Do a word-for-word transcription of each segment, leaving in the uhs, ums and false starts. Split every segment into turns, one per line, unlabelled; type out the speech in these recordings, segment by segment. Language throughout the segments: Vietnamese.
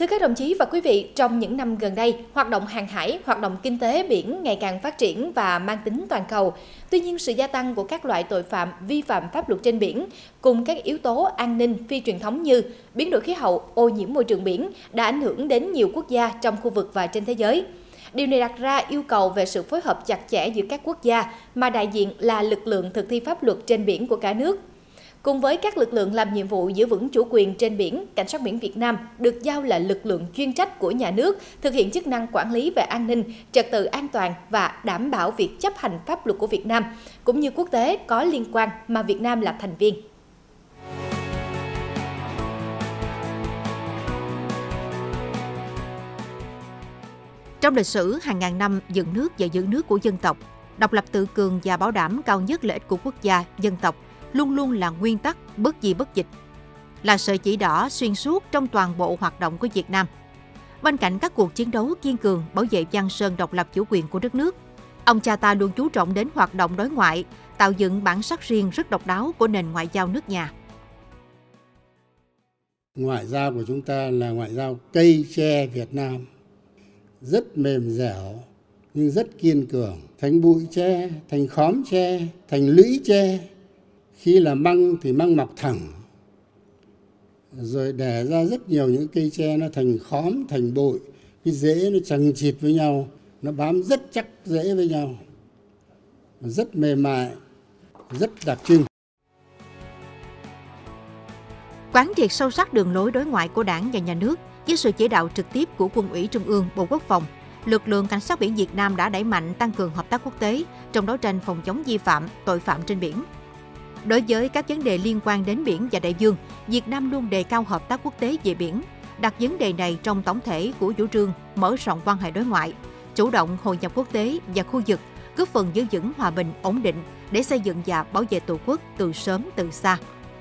Thưa các đồng chí và quý vị, trong những năm gần đây, hoạt động hàng hải, hoạt động kinh tế biển ngày càng phát triển và mang tính toàn cầu. Tuy nhiên, sự gia tăng của các loại tội phạm vi phạm pháp luật trên biển cùng các yếu tố an ninh phi truyền thống như biến đổi khí hậu, ô nhiễm môi trường biển đã ảnh hưởng đến nhiều quốc gia trong khu vực và trên thế giới. Điều này đặt ra yêu cầu về sự phối hợp chặt chẽ giữa các quốc gia mà đại diện là lực lượng thực thi pháp luật trên biển của cả nước. Cùng với các lực lượng làm nhiệm vụ giữ vững chủ quyền trên biển, Cảnh sát biển Việt Nam được giao là lực lượng chuyên trách của nhà nước, thực hiện chức năng quản lý về an ninh, trật tự an toàn và đảm bảo việc chấp hành pháp luật của Việt Nam, cũng như quốc tế có liên quan mà Việt Nam là thành viên.
Trong lịch sử hàng ngàn năm dựng nước và giữ nước của dân tộc, độc lập tự cường và bảo đảm cao nhất lợi ích của quốc gia, dân tộc luôn luôn là nguyên tắc bất di bất dịch, là sợi chỉ đỏ xuyên suốt trong toàn bộ hoạt động của Việt Nam. Bên cạnh các cuộc chiến đấu kiên cường bảo vệ giang sơn độc lập chủ quyền của đất nước, ông cha ta luôn chú trọng đến hoạt động đối ngoại, tạo dựng bản sắc riêng rất độc đáo của nền ngoại giao nước nhà.
Ngoại giao của chúng ta là ngoại giao cây tre Việt Nam, rất mềm dẻo nhưng rất kiên cường, thành bụi tre, thành khóm tre, thành lũy tre. Khi là măng thì măng mọc thẳng, rồi đẻ ra rất nhiều những cây tre nó thành khóm, thành bụi, cái rễ nó chằng chịt với nhau, nó bám rất chắc rễ với nhau, rất mềm mại, rất đặc trưng.
Quán triệt sâu sắc đường lối đối ngoại của Đảng và Nhà nước với sự chỉ đạo trực tiếp của Quân ủy Trung ương, Bộ Quốc phòng, lực lượng Cảnh sát biển Việt Nam đã đẩy mạnh tăng cường hợp tác quốc tế trong đấu tranh phòng chống vi phạm, tội phạm trên biển. Đối với các vấn đề liên quan đến biển và đại dương, Việt Nam luôn đề cao hợp tác quốc tế về biển, đặt vấn đề này trong tổng thể của chủ trương mở rộng quan hệ đối ngoại, chủ động hội nhập quốc tế và khu vực, góp phần giữ vững hòa bình, ổn định để xây dựng và bảo vệ Tổ quốc từ sớm từ xa.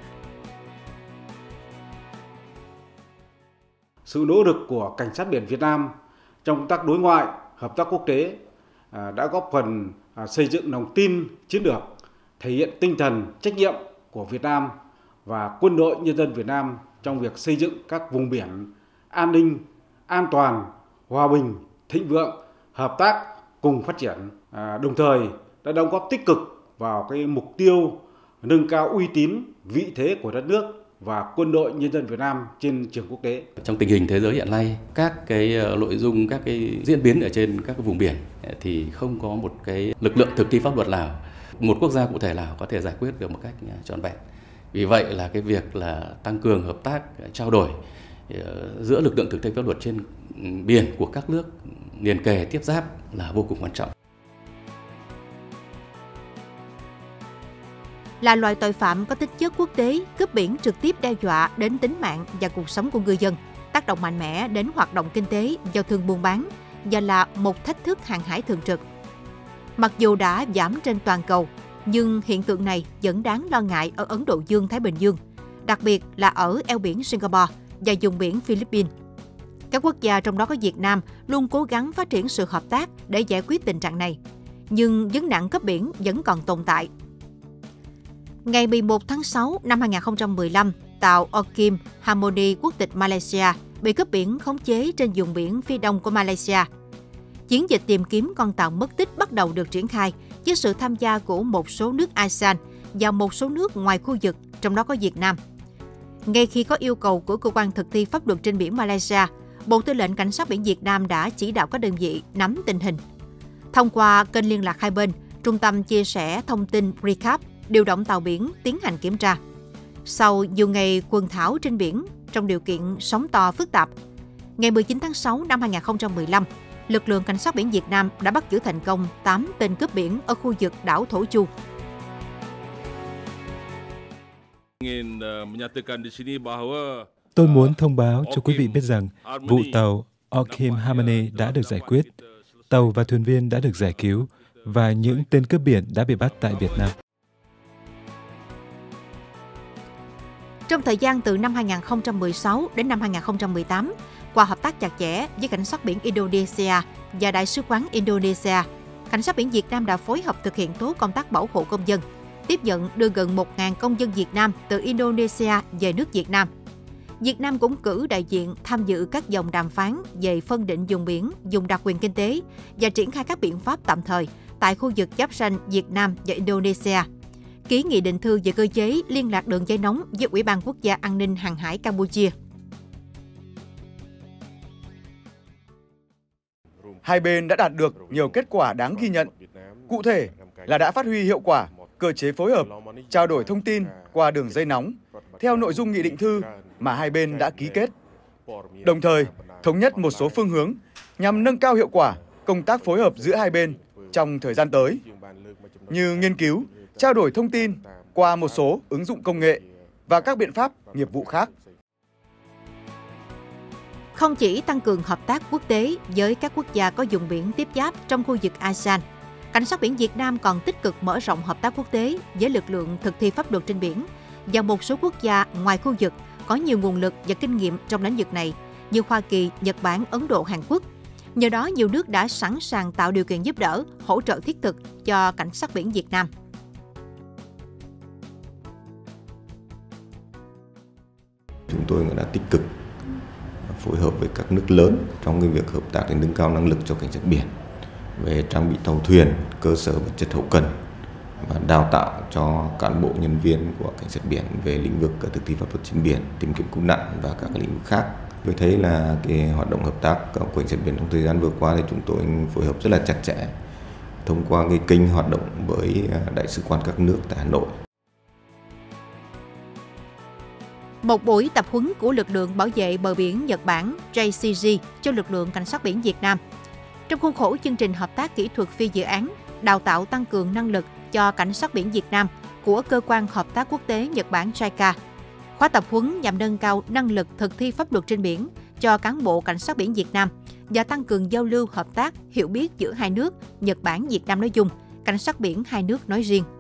Sự nỗ lực của Cảnh sát biển Việt Nam trong công tác đối ngoại, hợp tác quốc tế đã góp phần xây dựng lòng tin chiến lược, thể hiện tinh thần trách nhiệm của Việt Nam và quân đội nhân dân Việt Nam trong việc xây dựng các vùng biển an ninh, an toàn, hòa bình, thịnh vượng, hợp tác cùng phát triển. À, đồng thời đã đóng góp tích cực vào cái mục tiêu nâng cao uy tín, vị thế của đất nước và quân đội nhân dân Việt Nam trên trường quốc tế.
Trong tình hình thế giới hiện nay, các cái nội dung, các cái diễn biến ở trên các cái vùng biển thì không có một cái lực lượng thực thi pháp luật nào, một quốc gia cụ thể nào có thể giải quyết được một cách trọn vẹn. Vì vậy là cái việc là tăng cường hợp tác, trao đổi giữa lực lượng thực thi pháp luật trên biển của các nước liền kề tiếp giáp là vô cùng quan trọng.
Là loại tội phạm có tính chất quốc tế, cướp biển trực tiếp đe dọa đến tính mạng và cuộc sống của ngư dân, tác động mạnh mẽ đến hoạt động kinh tế, giao thương buôn bán và là một thách thức hàng hải thường trực. Mặc dù đã giảm trên toàn cầu, nhưng hiện tượng này vẫn đáng lo ngại ở Ấn Độ Dương-Thái Bình Dương, đặc biệt là ở eo biển Singapore và vùng biển Philippines. Các quốc gia trong đó có Việt Nam luôn cố gắng phát triển sự hợp tác để giải quyết tình trạng này, nhưng vấn nạn cướp biển vẫn còn tồn tại. Ngày mười một tháng sáu năm hai nghìn không trăm mười lăm, tàu Okim Harmony quốc tịch Malaysia bị cướp biển khống chế trên vùng biển phía đông của Malaysia. Chiến dịch tìm kiếm con tàu mất tích bắt đầu được triển khai với sự tham gia của một số nước a sê an và một số nước ngoài khu vực, trong đó có Việt Nam. Ngay khi có yêu cầu của cơ quan thực thi pháp luật trên biển Malaysia, Bộ Tư lệnh Cảnh sát biển Việt Nam đã chỉ đạo các đơn vị nắm tình hình. Thông qua kênh liên lạc hai bên, Trung tâm chia sẻ thông tin Recap điều động tàu biển tiến hành kiểm tra. Sau nhiều ngày quần thảo trên biển trong điều kiện sóng to phức tạp, ngày mười chín tháng sáu năm hai nghìn không trăm mười lăm, lực lượng Cảnh sát biển Việt Nam đã bắt giữ thành công tám tên cướp biển ở khu vực đảo Thổ Chu.
Tôi muốn thông báo cho quý vị biết rằng vụ tàu Okim Harmony đã được giải quyết, tàu và thuyền viên đã được giải cứu và những tên cướp biển đã bị bắt tại Việt Nam.
Trong thời gian từ năm hai nghìn không trăm mười sáu đến năm hai nghìn không trăm mười tám, qua hợp tác chặt chẽ với Cảnh sát biển Indonesia và Đại sứ quán Indonesia, Cảnh sát biển Việt Nam đã phối hợp thực hiện tốt công tác bảo hộ công dân, tiếp nhận đưa gần một nghìn công dân Việt Nam từ Indonesia về nước Việt Nam. Việt Nam cũng cử đại diện tham dự các vòng đàm phán về phân định vùng biển, vùng đặc quyền kinh tế và triển khai các biện pháp tạm thời tại khu vực giáp ranh Việt Nam và Indonesia. Ký nghị định thư về cơ chế liên lạc đường dây nóng với Ủy ban Quốc gia An ninh Hàng hải Campuchia.
Hai bên đã đạt được nhiều kết quả đáng ghi nhận. Cụ thể là đã phát huy hiệu quả cơ chế phối hợp, trao đổi thông tin qua đường dây nóng theo nội dung nghị định thư mà hai bên đã ký kết. Đồng thời, thống nhất một số phương hướng nhằm nâng cao hiệu quả công tác phối hợp giữa hai bên trong thời gian tới, như nghiên cứu, trao đổi thông tin qua một số ứng dụng công nghệ và các biện pháp nghiệp vụ khác.
Không chỉ tăng cường hợp tác quốc tế với các quốc gia có vùng biển tiếp giáp trong khu vực a sê an, Cảnh sát biển Việt Nam còn tích cực mở rộng hợp tác quốc tế với lực lượng thực thi pháp luật trên biển và một số quốc gia ngoài khu vực có nhiều nguồn lực và kinh nghiệm trong lĩnh vực này như Hoa Kỳ, Nhật Bản, Ấn Độ, Hàn Quốc. Nhờ đó, nhiều nước đã sẵn sàng tạo điều kiện giúp đỡ, hỗ trợ thiết thực cho Cảnh sát biển Việt Nam.
Chúng tôi đã tích cực phối hợp với các nước lớn trong cái việc hợp tác để nâng cao năng lực cho cảnh sát biển về trang bị tàu thuyền, cơ sở vật chất hậu cần và đào tạo cho cán bộ nhân viên của cảnh sát biển về lĩnh vực thực thi pháp luật trên biển, tìm kiếm cứu nạn và các lĩnh vực khác. Tôi thấy là cái hoạt động hợp tác của cảnh sát biển trong thời gian vừa qua thì chúng tôi phối hợp rất là chặt chẽ thông qua cái kênh hoạt động với đại sứ quán các nước tại Hà Nội.
Một buổi tập huấn của lực lượng bảo vệ bờ biển Nhật Bản J C G cho lực lượng cảnh sát biển Việt Nam. Trong khuôn khổ chương trình hợp tác kỹ thuật phi dự án, đào tạo tăng cường năng lực cho cảnh sát biển Việt Nam của Cơ quan Hợp tác Quốc tế Nhật Bản J I C A. Khóa tập huấn nhằm nâng cao năng lực thực thi pháp luật trên biển cho cán bộ cảnh sát biển Việt Nam và tăng cường giao lưu hợp tác, hiểu biết giữa hai nước, Nhật Bản, Việt Nam nói chung, cảnh sát biển hai nước nói riêng.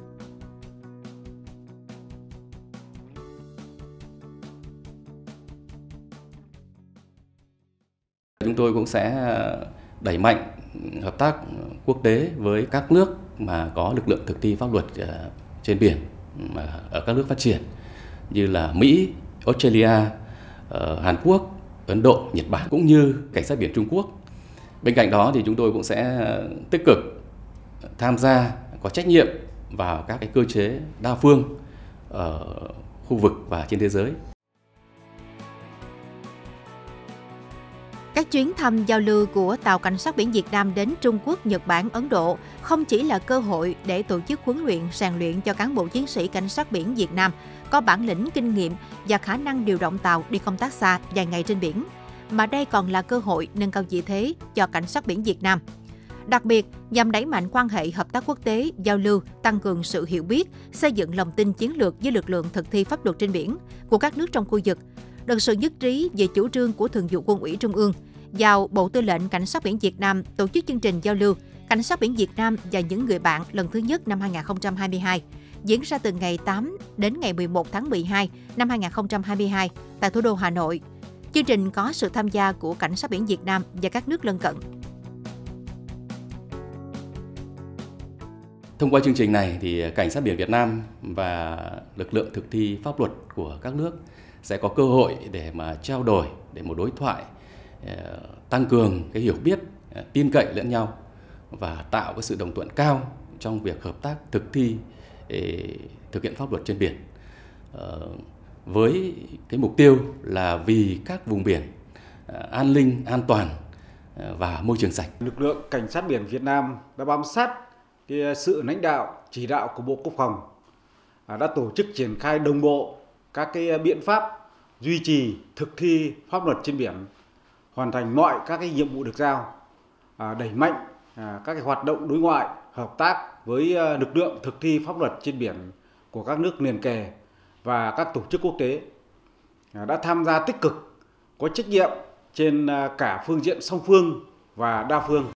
Chúng tôi cũng sẽ đẩy mạnh hợp tác quốc tế với các nước mà có lực lượng thực thi pháp luật trên biển ở các nước phát triển như là Mỹ, Australia, Hàn Quốc, Ấn Độ, Nhật Bản cũng như cảnh sát biển Trung Quốc. Bên cạnh đó thì chúng tôi cũng sẽ tích cực tham gia có trách nhiệm vào các cái cơ chế đa phương ở khu vực và trên thế giới.
Các chuyến thăm giao lưu của tàu cảnh sát biển Việt Nam đến Trung Quốc, Nhật Bản, Ấn Độ không chỉ là cơ hội để tổ chức huấn luyện, rèn luyện cho cán bộ chiến sĩ cảnh sát biển Việt Nam có bản lĩnh, kinh nghiệm và khả năng điều động tàu đi công tác xa dài ngày trên biển, mà đây còn là cơ hội nâng cao vị thế cho cảnh sát biển Việt Nam. Đặc biệt, nhằm đẩy mạnh quan hệ hợp tác quốc tế, giao lưu, tăng cường sự hiểu biết, xây dựng lòng tin chiến lược với lực lượng thực thi pháp luật trên biển của các nước trong khu vực, được sự nhất trí về chủ trương của Thường vụ Quân ủy Trung ương, giao Bộ Tư lệnh Cảnh sát biển Việt Nam tổ chức chương trình giao lưu Cảnh sát biển Việt Nam và những người bạn lần thứ nhất năm hai nghìn không trăm hai mươi hai, diễn ra từ ngày tám đến ngày mười một tháng mười hai năm hai nghìn không trăm hai mươi hai tại thủ đô Hà Nội. Chương trình có sự tham gia của Cảnh sát biển Việt Nam và các nước lân cận.
Thông qua chương trình này thì Cảnh sát biển Việt Nam và lực lượng thực thi pháp luật của các nước sẽ có cơ hội để mà trao đổi, để một đối thoại, tăng cường cái hiểu biết, tin cậy lẫn nhau và tạo cái sự đồng thuận cao trong việc hợp tác thực thi thực hiện pháp luật trên biển, với cái mục tiêu là vì các vùng biển an ninh, an toàn và môi trường sạch.
Lực lượng Cảnh sát biển Việt Nam đã bám sát cái sự lãnh đạo, chỉ đạo của Bộ Quốc phòng, đã tổ chức triển khai đồng bộ các cái biện pháp duy trì thực thi pháp luật trên biển, hoàn thành mọi các cái nhiệm vụ được giao, đẩy mạnh các cái hoạt động đối ngoại, hợp tác với lực lượng thực thi pháp luật trên biển của các nước liền kề và các tổ chức quốc tế, đã tham gia tích cực, có trách nhiệm trên cả phương diện song phương và đa phương.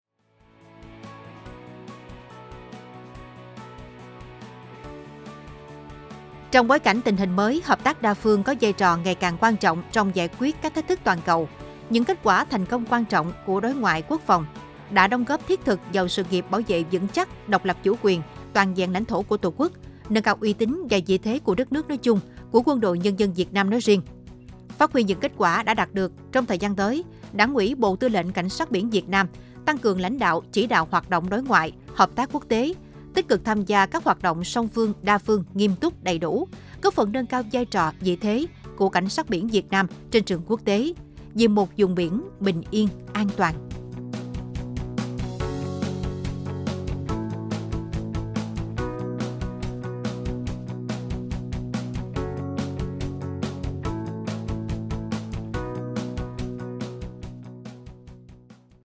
Trong bối cảnh tình hình mới, hợp tác đa phương có vai trò ngày càng quan trọng trong giải quyết các thách thức toàn cầu. Những kết quả thành công quan trọng của đối ngoại quốc phòng đã đóng góp thiết thực vào sự nghiệp bảo vệ vững chắc độc lập chủ quyền, toàn vẹn lãnh thổ của Tổ quốc, nâng cao uy tín và vị thế của đất nước nói chung, của Quân đội Nhân dân Việt Nam nói riêng. Phát huy những kết quả đã đạt được trong thời gian tới, Đảng ủy Bộ Tư lệnh Cảnh sát biển Việt Nam tăng cường lãnh đạo, chỉ đạo hoạt động đối ngoại, hợp tác quốc tế, tích cực tham gia các hoạt động song phương, đa phương nghiêm túc, đầy đủ, góp phần nâng cao vai trò, vị thế của cảnh sát biển Việt Nam trên trường quốc tế vì một vùng biển bình yên, an toàn.